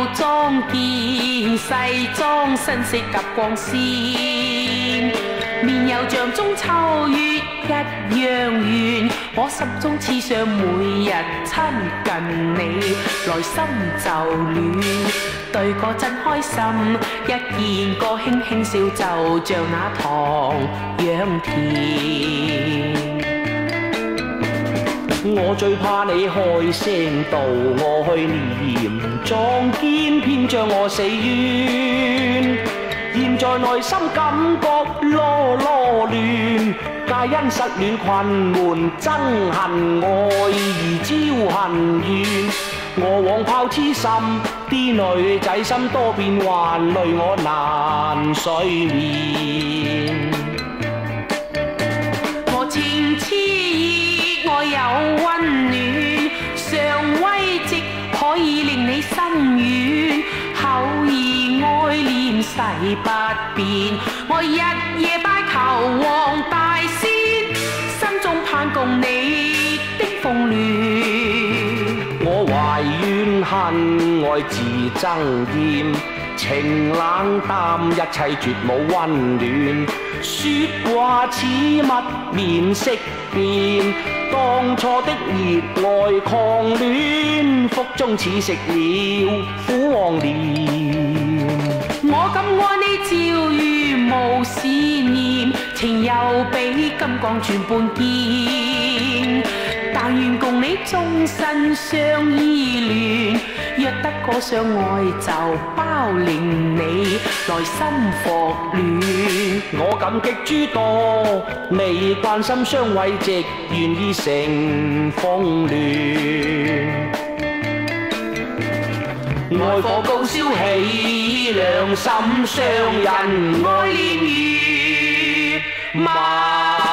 裝件西裝，身色夾光鮮，面又像中秋月一樣圓。我心中痴想每日親近你，內心就暖，對個真開心。一見個輕輕笑，就像那糖樣甜。我最怕你開聲道我去念，撞見偏將我死冤。現在內心感覺囉囉亂，皆因失戀困悶憎恨愛而招恨怨。我枉拋痴心，啲女仔心多變幻，累我難睡眠。我情痴意，我有溫暖，上威跡可以令你心軟。口意愛念誓不變，我日夜拜求黃大仙，心中盼共你的鳳聯。我懷怨恨愛自憎厭，情冷淡一切絕冇溫暖。説話似蜜面色變，當初的熱愛狂戀，腹中似食了苦黃連。我敢愛你朝如無思念，情又比金剛轉半堅。但願共你終身相依戀，若得個相愛就包令你內心復戀。我感激諸多，你關心相慰藉，願意成風亂。愛火高燒起，兩心相印，愛戀如麻。